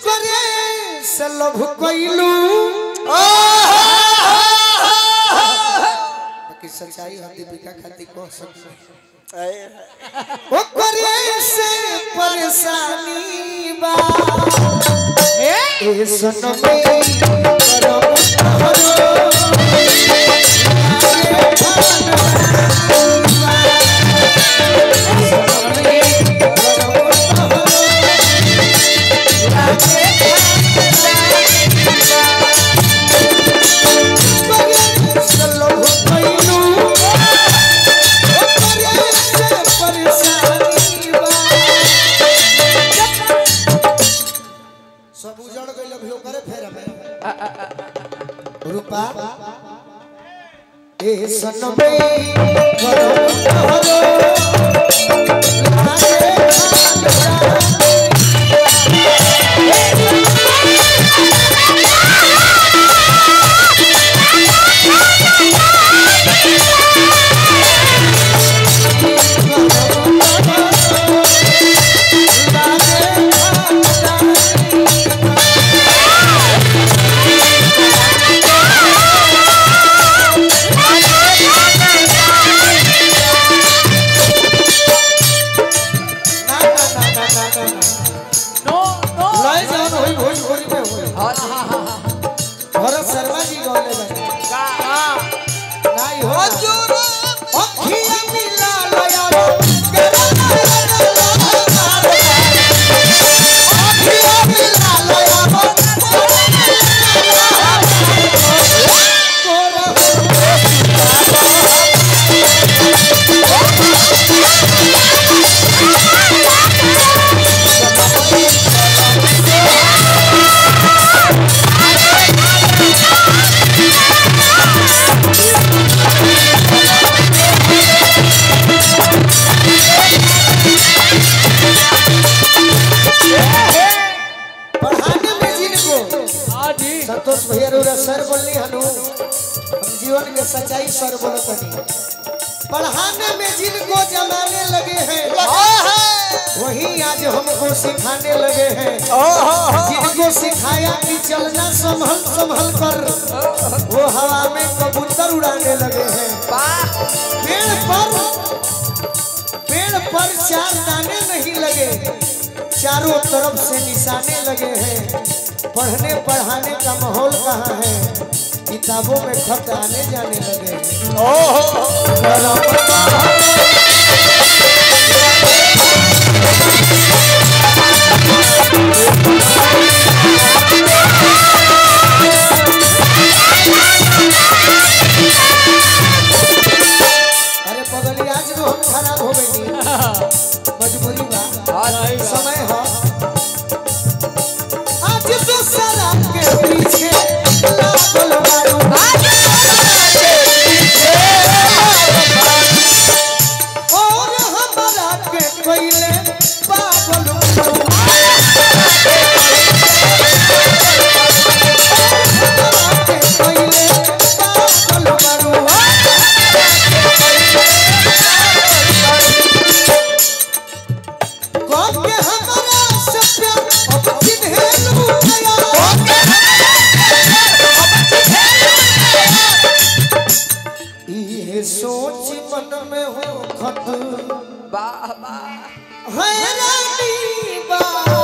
चकरे से लभ कइलू बाकी सच्चाई हम दीपिका खाती कह सकते ओ करे से परेशानी बा ए सनमे करम हरो रूपा ए सनमे करम हरो भरत शर्मा जी गौले बने नहीं हो अखियां मिला लया अखियां मिला लया संतोष भैया रोरा सर बोलनी हनु हम जीवन के सच्चाई सर बोलत हनी पढ़ाने में जिनको जमाने लगे हैं वही आज हमको सिखाने लगे हैं जिनको सिखाया कि चलना संभल संभल कर वो हवा में कबूतर उड़ाने लगे हैं पेड़ पर चार दाने नहीं लगे चारों तरफ से निशाने लगे हैं पढ़ने पढ़ाने का माहौल कहाँ है किताबों में खत आने जाने लगे अरे पगली आज हम खराब हो गई मजबूरी बा समय है पीछे लागल बारू और हमरा के कोइले पागल सोच मन में हो खत बाबा हैरानी बा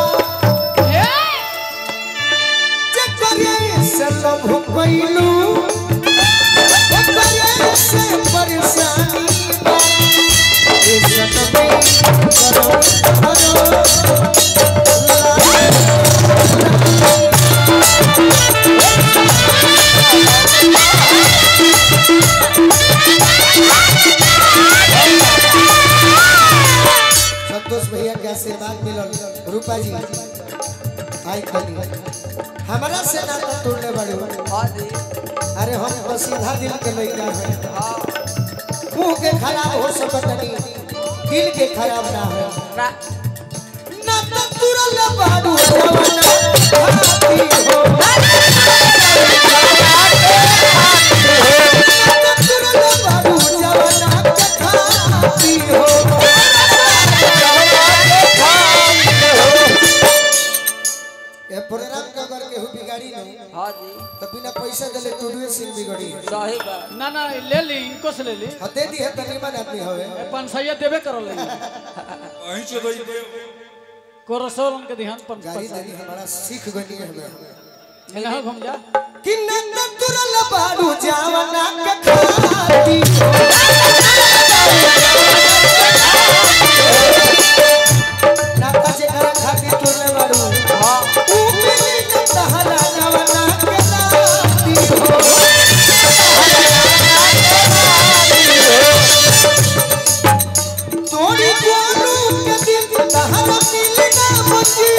चकरे से लभ कइलू चकरे से परेशानी बा ए सनमे करम हरो संतोष भैया के आशीर्वाद मिलल रूपा जी आई खाली हमारा से नाता तोड़ने बड़े अरे हम तो सीधा दिल के लइका है मुंह के खराब हो सकत नहीं दिल के खराब ना है ना तो तुरल बाडू जवाना हाथी हो ये प्रोग्राम के अगर केहू बिगाड़ी नहीं हां जी तो बिना पैसा देले टूडू सिंह बिगड़ी सही बात ना ना ले ली इनको से ले ली दे दी है तनीमन आदमी हवे 500 देबे करल ले वहीं से दो कोरसोल उनके ध्यान पर गाड़ी देनी हमारा सीख गनी है हमें यहाँ घूम जा कि नंद तुरल बाड़ू जावना के खाती नाता जे कर खाती तुरले बाड़ू हां ऊ मिली न तहरा जावना के खाती हो तोरी गोरू के दिल तहरा दिल ना बची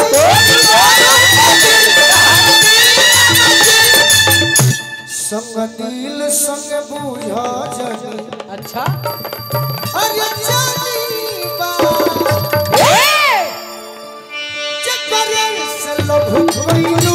संग दिल संग बुझा जानी अच्छा अरे जानी बा चक्कर से लोभ कोई